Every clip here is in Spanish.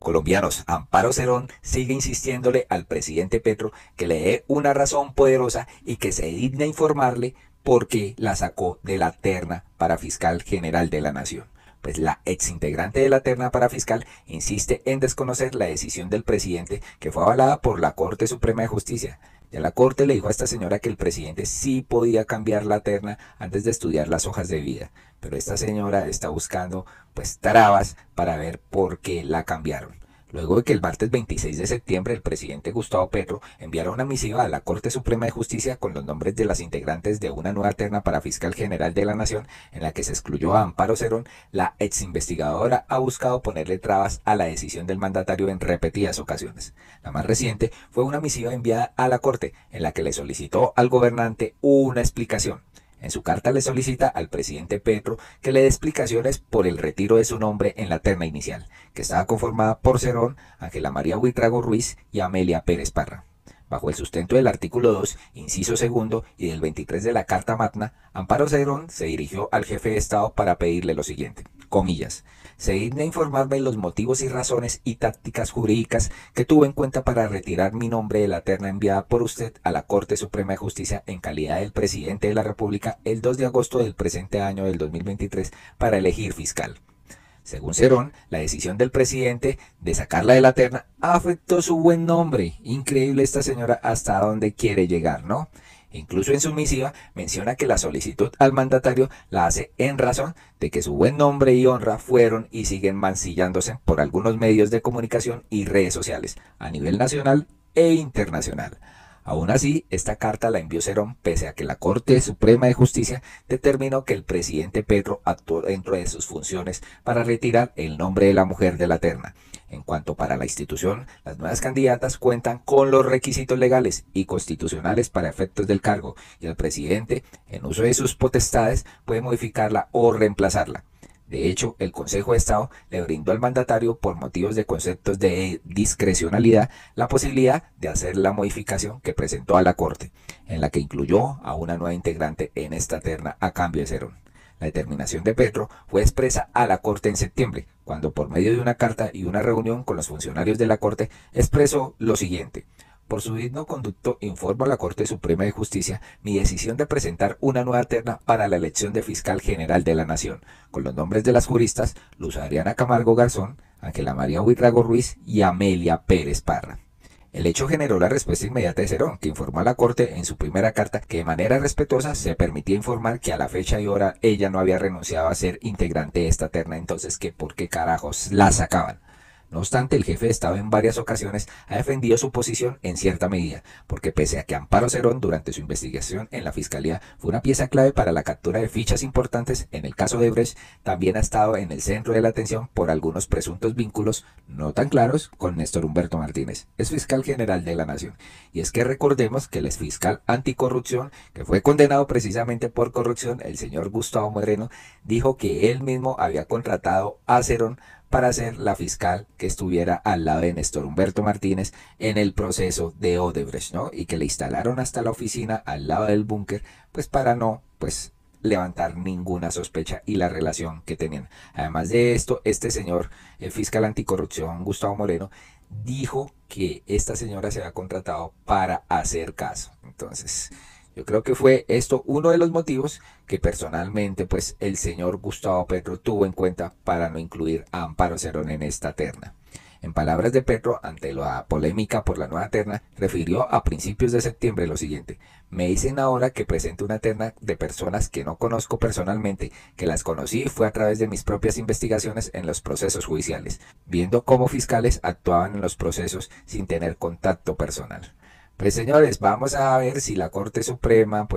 Colombianos, Amparo Cerón sigue insistiéndole al presidente Petro que le dé una razón poderosa y que se digne informarle por qué la sacó de la terna para fiscal general de la nación. Pues la exintegrante de la terna para fiscal insiste en desconocer la decisión del presidente que fue avalada por la Corte Suprema de Justicia. Ya la Corte le dijo a esta señora que el presidente sí podía cambiar la terna antes de estudiar las hojas de vida, pero esta señora está buscando pues trabas para ver por qué la cambiaron. Luego de que el martes 26 de septiembre el presidente Gustavo Petro enviara una misiva a la Corte Suprema de Justicia con los nombres de las integrantes de una nueva terna para fiscal general de la Nación, en la que se excluyó a Amparo Cerón, la ex investigadora ha buscado ponerle trabas a la decisión del mandatario en repetidas ocasiones. La más reciente fue una misiva enviada a la Corte, en la que le solicitó al gobernante una explicación. En su carta le solicita al presidente Petro que le dé explicaciones por el retiro de su nombre en la terna inicial, que estaba conformada por Cerón, Ángela María Buitrago Ruiz y Amelia Pérez Parra. Bajo el sustento del artículo 2, inciso segundo y del 23 de la Carta Magna, Amparo Cerón se dirigió al jefe de Estado para pedirle lo siguiente, comillas, se digna informarme los motivos y razones y tácticas jurídicas que tuve en cuenta para retirar mi nombre de la terna enviada por usted a la Corte Suprema de Justicia en calidad del presidente de la República el 2 de agosto del presente año del 2023 para elegir fiscal. Según Cerón, la decisión del presidente de sacarla de la terna afectó su buen nombre. Increíble esta señora hasta dónde quiere llegar, ¿no? Incluso en su misiva menciona que la solicitud al mandatario la hace en razón de que su buen nombre y honra fueron y siguen mancillándose por algunos medios de comunicación y redes sociales a nivel nacional e internacional. Aún así, esta carta la envió Cerón pese a que la Corte Suprema de Justicia determinó que el presidente Petro actuó dentro de sus funciones para retirar el nombre de la mujer de la terna. En cuanto para la institución, las nuevas candidatas cuentan con los requisitos legales y constitucionales para efectos del cargo y el presidente, en uso de sus potestades, puede modificarla o reemplazarla. De hecho, el Consejo de Estado le brindó al mandatario, por motivos de conceptos de discrecionalidad, la posibilidad de hacer la modificación que presentó a la Corte, en la que incluyó a una nueva integrante en esta terna a cambio de Cerón. La determinación de Petro fue expresa a la Corte en septiembre, cuando por medio de una carta y una reunión con los funcionarios de la Corte expresó lo siguiente. Por su digno conducto, informo a la Corte Suprema de Justicia mi decisión de presentar una nueva terna para la elección de fiscal general de la Nación, con los nombres de las juristas Luz Adriana Camargo Garzón, Ángela María Buitrago Ruiz y Amelia Pérez Parra. El hecho generó la respuesta inmediata de Cerón, que informó a la Corte en su primera carta que de manera respetuosa se permitía informar que a la fecha y hora ella no había renunciado a ser integrante de esta terna, entonces que por qué carajos la sacaban. No obstante, el jefe de Estado en varias ocasiones ha defendido su posición en cierta medida, porque pese a que Amparo Cerón durante su investigación en la Fiscalía fue una pieza clave para la captura de fichas importantes en el caso de Brecht, también ha estado en el centro de la atención por algunos presuntos vínculos no tan claros con Néstor Humberto Martínez, es fiscal general de la Nación. Y es que recordemos que el exfiscal anticorrupción, que fue condenado precisamente por corrupción, el señor Gustavo Moreno, dijo que él mismo había contratado a Cerón para ser la fiscal que estuviera al lado de Néstor Humberto Martínez en el proceso de Odebrecht, ¿no? Y que le instalaron hasta la oficina al lado del búnker, pues para no, levantar ninguna sospecha y la relación que tenían. Además de esto, este señor, el fiscal anticorrupción Gustavo Moreno, dijo que esta señora se había contratado para hacer caso. Entonces, yo creo que fue esto uno de los motivos que personalmente el señor Gustavo Petro tuvo en cuenta para no incluir a Amparo Cerón en esta terna. En palabras de Petro, ante la polémica por la nueva terna, refirió a principios de septiembre lo siguiente. Me dicen ahora que presente una terna de personas que no conozco personalmente, que las conocí fue a través de mis propias investigaciones en los procesos judiciales, viendo cómo fiscales actuaban en los procesos sin tener contacto personal. Pues señores, vamos a ver si la Corte Suprema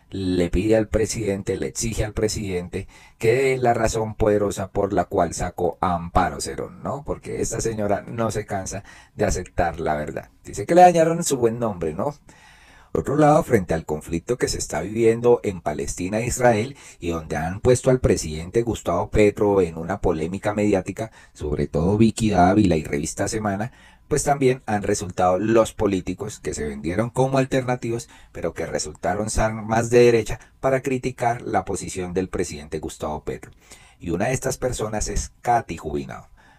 le pide al presidente, le exige al presidente que dé la razón poderosa por la cual sacó a Amparo Cerón, ¿no? Porque esta señora no se cansa de aceptar la verdad. Dice que le dañaron su buen nombre, ¿no? Por otro lado, frente al conflicto que se está viviendo en Palestina e Israel y donde han puesto al presidente Gustavo Petro en una polémica mediática, sobre todo Vicky Dávila y Revista Semana, pues también han resultado los políticos que se vendieron como alternativos, pero que resultaron ser más de derecha para criticar la posición del presidente Gustavo Petro. Y una de estas personas es Katy Jubinao.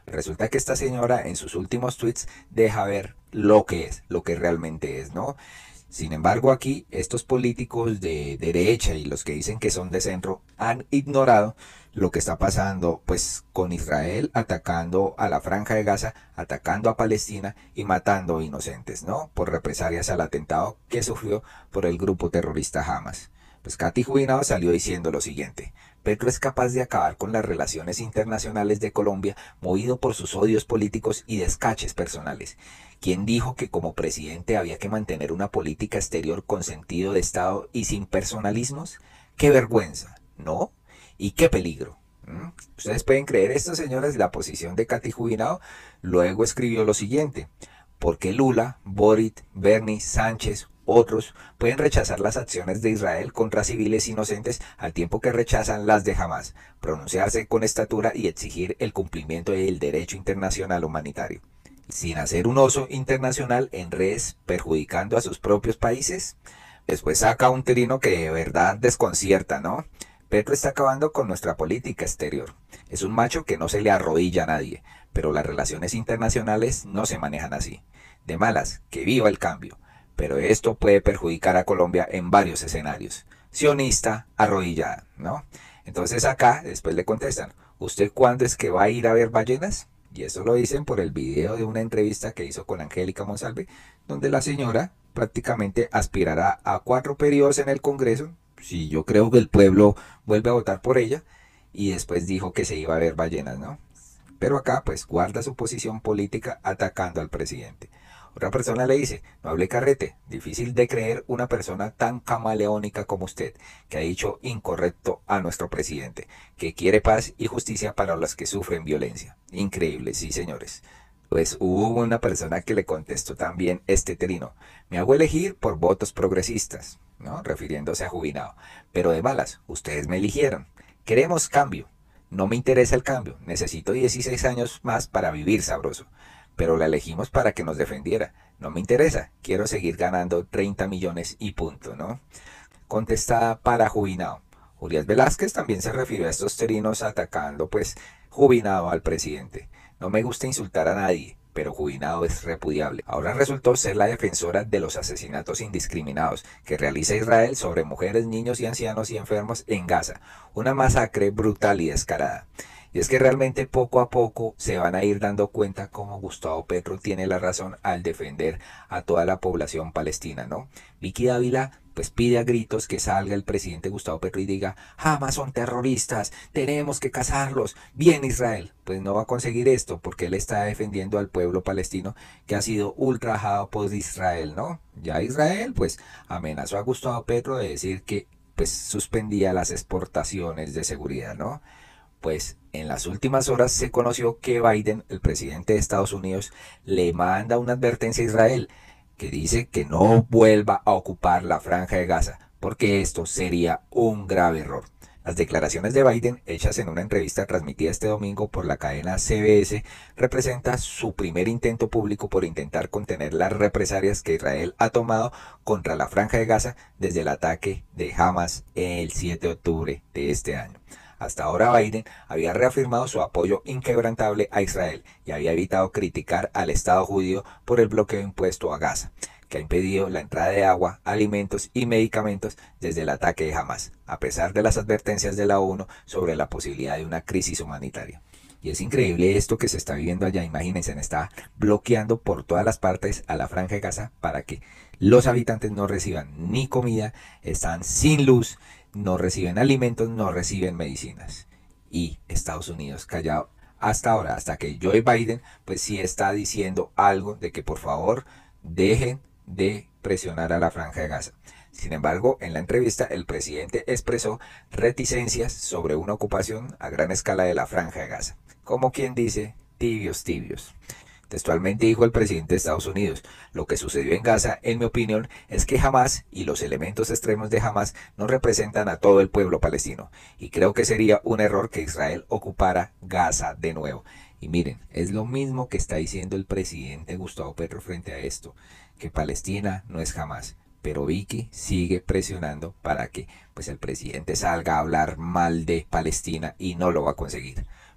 Resulta que esta señora en sus últimos tweets deja ver lo que es, lo que realmente es, ¿no? Sin embargo, aquí estos políticos de derecha y los que dicen que son de centro han ignorado lo que está pasando pues con Israel atacando a la Franja de Gaza, atacando a Palestina y matando inocentes, ¿no? Por represalias al atentado que sufrió por el grupo terrorista Hamas. Pues Katy Jubinado salió diciendo lo siguiente: Petro es capaz de acabar con las relaciones internacionales de Colombia movido por sus odios políticos y descaches personales. ¿Quién dijo que como presidente había que mantener una política exterior con sentido de Estado y sin personalismos? ¡Qué vergüenza! ¿No? ¿Y qué peligro? Ustedes pueden creer esto, señores, la posición de Katy Jubinado. Luego escribió lo siguiente: porque Lula, Boric, Bernie, Sánchez, otros pueden rechazar las acciones de Israel contra civiles inocentes al tiempo que rechazan las de Hamas, pronunciarse con estatura y exigir el cumplimiento del derecho internacional humanitario, sin hacer un oso internacional en redes perjudicando a sus propios países. Después saca un trino que de verdad desconcierta, ¿no? Petro está acabando con nuestra política exterior. Es un macho que no se le arrodilla a nadie, pero las relaciones internacionales no se manejan así. De malas, que viva el cambio. Pero esto puede perjudicar a Colombia en varios escenarios. Sionista, arrodillada, ¿no? Entonces acá después le contestan: ¿usted cuándo es que va a ir a ver ballenas? Y eso lo dicen por el video de una entrevista que hizo con Angélica Monsalve, donde la señora prácticamente aspirará a 4 periodos en el Congreso, si yo creo que el pueblo vuelve a votar por ella, y después dijo que se iba a ver ballenas, ¿no? Pero acá pues guarda su posición política atacando al presidente. Otra persona le dice: no hable carrete, difícil de creer una persona tan camaleónica como usted, que ha dicho incorrecto a nuestro presidente, que quiere paz y justicia para los que sufren violencia. Increíble, sí señores. Pues hubo una persona que le contestó también este trino: me hago elegir por votos progresistas, ¿no? Refiriéndose a Jubinado. Pero de malas, ustedes me eligieron. Queremos cambio. No me interesa el cambio, necesito 16 años más para vivir sabroso. Pero la elegimos para que nos defendiera. No me interesa, quiero seguir ganando 30 millones y punto, ¿no? Contestada para Jubinado. Julián Velázquez también se refirió a estos trinos atacando pues Jubinado al presidente. No me gusta insultar a nadie, pero Jubinado es repudiable. Ahora resultó ser la defensora de los asesinatos indiscriminados que realiza Israel sobre mujeres, niños y ancianos y enfermos en Gaza. Una masacre brutal y descarada. Y es que realmente poco a poco se van a ir dando cuenta cómo Gustavo Petro tiene la razón al defender a toda la población palestina, ¿no? Vicky Dávila pues pide a gritos que salga el presidente Gustavo Petro y diga: Hamas son terroristas, tenemos que cazarlos, bien Israel. Pues no va a conseguir esto porque él está defendiendo al pueblo palestino que ha sido ultrajado por Israel, ¿no? Ya Israel pues amenazó a Gustavo Petro de decir que pues suspendía las exportaciones de seguridad, ¿no? Pues en las últimas horas se conoció que Biden, el presidente de Estados Unidos, le manda una advertencia a Israel que dice que no vuelva a ocupar la Franja de Gaza, porque esto sería un grave error. Las declaraciones de Biden, hechas en una entrevista transmitida este domingo por la cadena CBS, representa su primer intento público por intentar contener las represalias que Israel ha tomado contra la Franja de Gaza desde el ataque de Hamas el 7 de octubre de este año. Hasta ahora Biden había reafirmado su apoyo inquebrantable a Israel y había evitado criticar al Estado judío por el bloqueo impuesto a Gaza, que ha impedido la entrada de agua, alimentos y medicamentos desde el ataque de Hamas, a pesar de las advertencias de la ONU sobre la posibilidad de una crisis humanitaria. Y es increíble esto que se está viviendo allá. Imagínense, está bloqueando por todas las partes a la Franja de Gaza para que los habitantes no reciban ni comida, están sin luz, no reciben alimentos, no reciben medicinas. Y Estados Unidos callado hasta ahora, hasta que Joe Biden pues sí está diciendo algo de que por favor dejen de presionar a la Franja de Gaza. Sin embargo, en la entrevista el presidente expresó reticencias sobre una ocupación a gran escala de la Franja de Gaza. Como quien dice, tibios, tibios. Textualmente dijo el presidente de Estados Unidos: lo que sucedió en Gaza, en mi opinión, es que Hamas y los elementos extremos de Hamas no representan a todo el pueblo palestino. Y creo que sería un error que Israel ocupara Gaza de nuevo. Y miren, es lo mismo que está diciendo el presidente Gustavo Petro frente a esto, que Palestina no es Hamas. Pero Vicky sigue presionando para que pues el presidente salga a hablar mal de Palestina y no lo va a conseguir.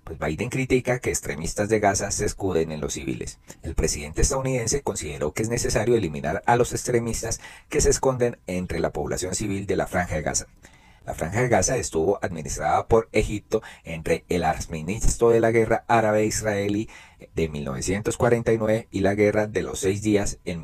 Pues Biden critica que extremistas de Gaza se escuden en los civiles. El presidente estadounidense consideró que es necesario eliminar a los extremistas que se esconden entre la población civil de la Franja de Gaza. La Franja de Gaza estuvo administrada por Egipto entre el armisticio de la guerra árabe-israelí de 1949 y la guerra de los 6 días en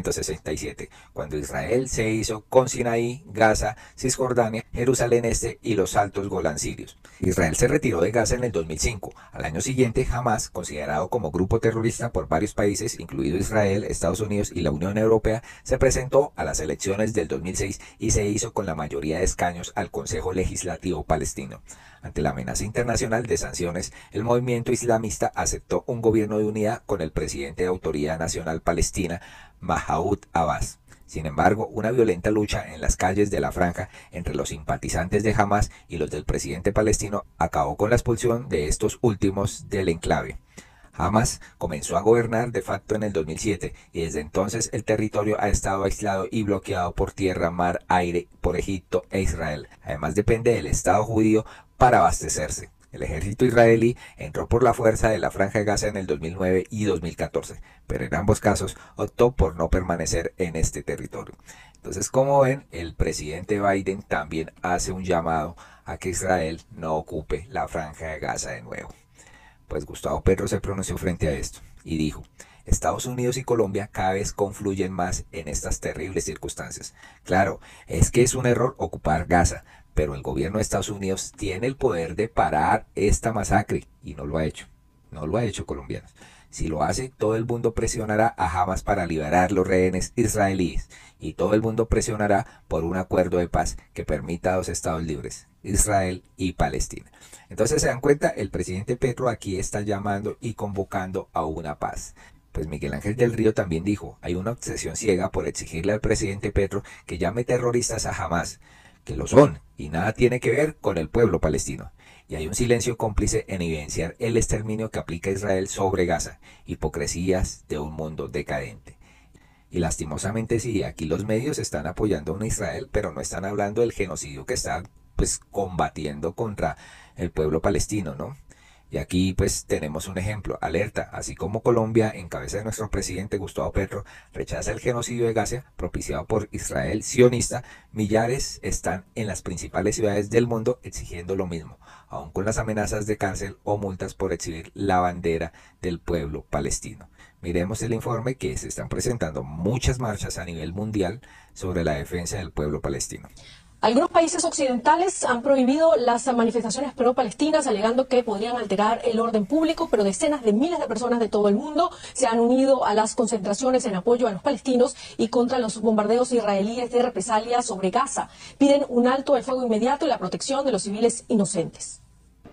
1967, cuando Israel se hizo con Sinaí, Gaza, Cisjordania, Jerusalén Este y los Altos Golán sirios. Israel se retiró de Gaza en el 2005. Al año siguiente, Hamas, considerado como grupo terrorista por varios países, incluido Israel, Estados Unidos y la Unión Europea, se presentó a las elecciones del 2006 y se hizo con la mayoría de escaños al Consejo Legislativo Palestino. Ante la amenaza internacional de sanciones, el movimiento islamista aceptó un gobierno de unidad con el presidente de Autoridad Nacional Palestina, Mahmoud Abbas. Sin embargo, una violenta lucha en las calles de la franja entre los simpatizantes de Hamas y los del presidente palestino acabó con la expulsión de estos últimos del enclave. Hamas comenzó a gobernar de facto en el 2007 y desde entonces el territorio ha estado aislado y bloqueado por tierra, mar, aire por Egipto e Israel. Además depende del Estado judío para abastecerse. El ejército israelí entró por la fuerza de la Franja de Gaza en el 2009 y 2014, pero en ambos casos optó por no permanecer en este territorio. Entonces, como ven, el presidente Biden también hace un llamado a que Israel no ocupe la Franja de Gaza de nuevo. Pues Gustavo Petro se pronunció frente a esto y dijo: Estados Unidos y Colombia cada vez confluyen más en estas terribles circunstancias. Claro, es que es un error ocupar Gaza, pero el gobierno de Estados Unidos tiene el poder de parar esta masacre y no lo ha hecho. No lo ha hecho, colombianos. Si lo hace, todo el mundo presionará a Hamas para liberar los rehenes israelíes y todo el mundo presionará por un acuerdo de paz que permita a 2 estados libres, Israel y Palestina. Entonces, se dan cuenta, el presidente Petro aquí está llamando y convocando a una paz. Pues Miguel Ángel del Río también dijo: hay una obsesión ciega por exigirle al presidente Petro que llame terroristas a Hamas, que lo son, y nada tiene que ver con el pueblo palestino. Y hay un silencio cómplice en evidenciar el exterminio que aplica Israel sobre Gaza, hipocresías de un mundo decadente. Y lastimosamente sí, aquí los medios están apoyando a Israel, pero no están hablando del genocidio que está combatiendo contra el pueblo palestino, ¿no? Y aquí pues tenemos un ejemplo, alerta, así como Colombia, en cabeza de nuestro presidente Gustavo Petro, rechaza el genocidio de Gaza propiciado por Israel sionista, millares están en las principales ciudades del mundo exigiendo lo mismo, aun con las amenazas de cárcel o multas por exhibir la bandera del pueblo palestino. Miremos el informe que se están presentando muchas marchas a nivel mundial sobre la defensa del pueblo palestino. Algunos países occidentales han prohibido las manifestaciones pro-palestinas, alegando que podrían alterar el orden público, pero decenas de miles de personas de todo el mundo se han unido a las concentraciones en apoyo a los palestinos y contra los bombardeos israelíes de represalia sobre Gaza. Piden un alto al fuego inmediato y la protección de los civiles inocentes.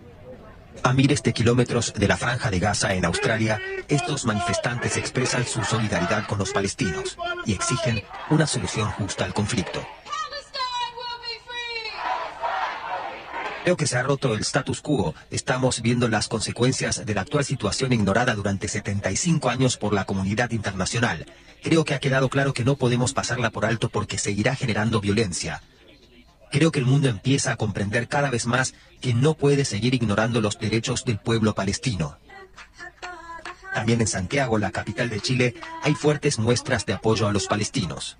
A miles de kilómetros de la Franja de Gaza en Australia, estos manifestantes expresan su solidaridad con los palestinos y exigen una solución justa al conflicto. Creo que se ha roto el status quo. Estamos viendo las consecuencias de la actual situación ignorada durante 75 años por la comunidad internacional. Creo que ha quedado claro que no podemos pasarla por alto porque seguirá generando violencia. Creo que el mundo empieza a comprender cada vez más que no puede seguir ignorando los derechos del pueblo palestino. También en Santiago, la capital de Chile, hay fuertes muestras de apoyo a los palestinos.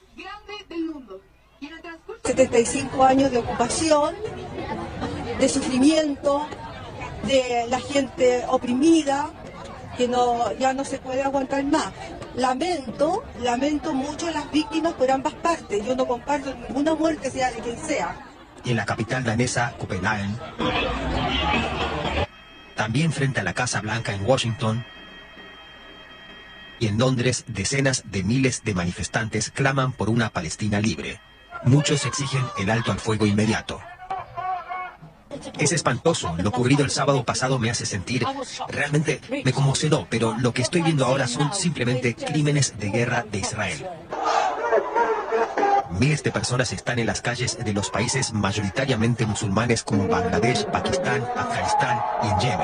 75 años de ocupación, de sufrimiento, de la gente oprimida, que ya no se puede aguantar más. Lamento mucho a las víctimas por ambas partes. Yo no comparto ninguna muerte, sea de quien sea. Y en la capital danesa, Copenhague, también frente a la Casa Blanca en Washington, y en Londres, decenas de miles de manifestantes claman por una Palestina libre. Muchos exigen el alto al fuego inmediato. Es espantoso. Lo ocurrido el sábado pasado me hace sentir, realmente me conmocionó, pero lo que estoy viendo ahora son simplemente crímenes de guerra de Israel. Miles de personas están en las calles de los países mayoritariamente musulmanes como Bangladesh, Pakistán, Afganistán y en Yemen.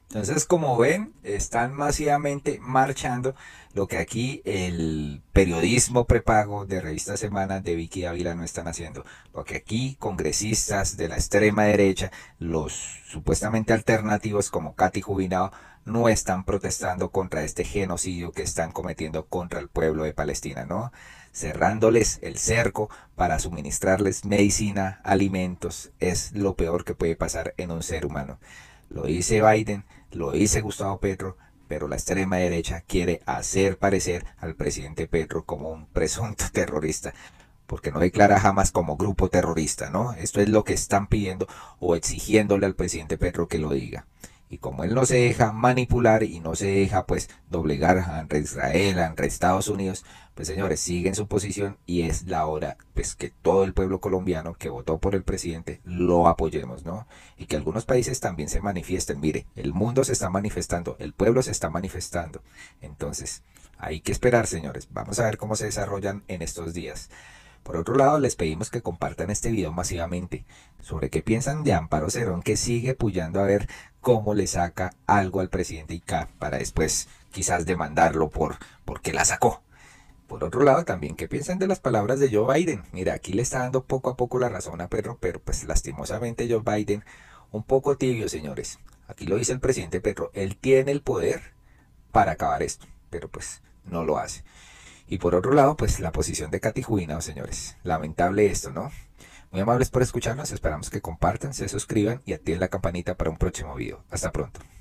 Entonces, como ven, están masivamente marchando lo que aquí el periodismo prepago de Revista Semana de Vicky Ávila no están haciendo. Lo que aquí congresistas de la extrema derecha, los supuestamente alternativos como Katy Jubinao, no están protestando contra este genocidio que están cometiendo contra el pueblo de Palestina, ¿no? Cerrándoles el cerco para suministrarles medicina, alimentos, es lo peor que puede pasar en un ser humano. Lo dice Biden, lo dice Gustavo Petro, pero la extrema derecha quiere hacer parecer al presidente Petro como un presunto terrorista, porque no declara jamás como grupo terrorista, ¿no? Esto es lo que están pidiendo o exigiéndole al presidente Petro que lo diga. Y como él no se deja manipular y no se deja pues doblegar ante Israel, ante Estados Unidos, pues señores, siguen su posición y es la hora pues que todo el pueblo colombiano que votó por el presidente lo apoyemos, ¿no? Y que algunos países también se manifiesten. Mire, el mundo se está manifestando, el pueblo se está manifestando. Entonces, hay que esperar, señores. Vamos a ver cómo se desarrollan en estos días. Por otro lado, les pedimos que compartan este video masivamente sobre qué piensan de Amparo Cerón, que sigue puyando a ver cómo le saca algo al presidente Ica para después quizás demandarlo porque la sacó. Por otro lado, también qué piensan de las palabras de Joe Biden. Mira, aquí le está dando poco a poco la razón a Petro, pero pues lastimosamente Joe Biden un poco tibio, señores. Aquí lo dice el presidente Petro, él tiene el poder para acabar esto, pero pues no lo hace. Y por otro lado, pues la posición de Katy Jubinao, señores. Lamentable esto, ¿no? Muy amables por escucharnos, esperamos que compartan, se suscriban y activen la campanita para un próximo video. Hasta pronto.